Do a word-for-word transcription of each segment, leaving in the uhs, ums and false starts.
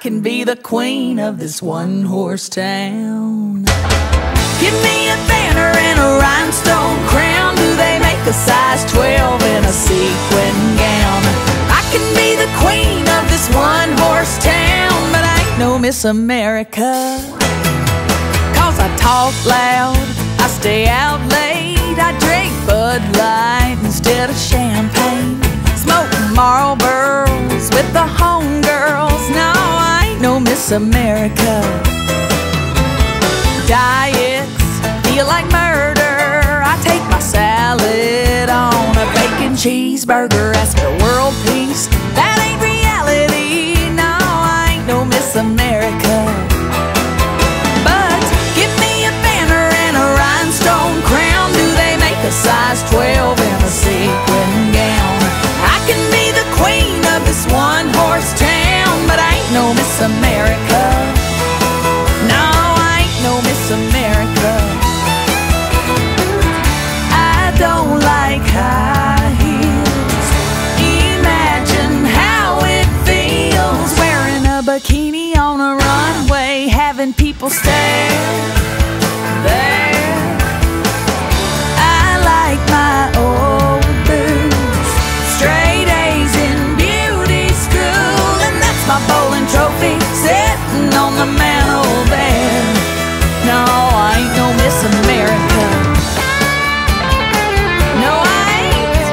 can be the queen of this one-horse town. Give me a banner and a rhinestone crown. Do they make a size twelve in a sequin gown? I can be the queen of this one-horse town, but I ain't no Miss America. Cause I talk loud, I stay out late, I drink Bud Light instead of champagne, smoke Marlboros with the homegirls. No, I ain't no Miss America. Diets feel like murder. I take my salad on a bacon cheeseburger. Ask for world peace, that ain't reality. No, I ain't no Miss America. But give me a banner and a rhinestone crown. Do they make a size twelve in a sequin gown? I can be the queen of this one-horse town, but I ain't no Miss America. No, I ain't no Miss America. I don't like high heels. Imagine how it feels wearing a bikini on a runway, having people stare there. I like my old boots, straight A's in beauty school, and that's my bowling trophy sitting on the mantel bed. No, I ain't no Miss America. No, I ain't.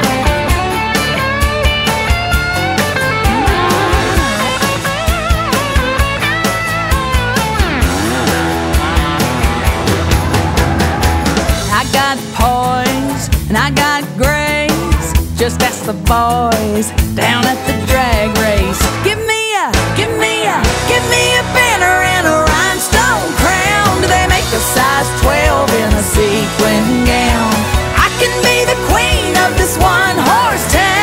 I got poise and I got grace. Just ask the boys down at the drag race. Give me a, give me a, give me a banner and a rhinestone crown. Do they make a size twelve in a sequin gown? I can be the queen of this one-horse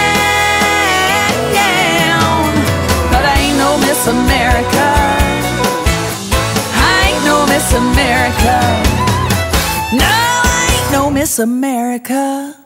town, but I ain't no Miss America. I ain't no Miss America. No, I ain't no Miss America.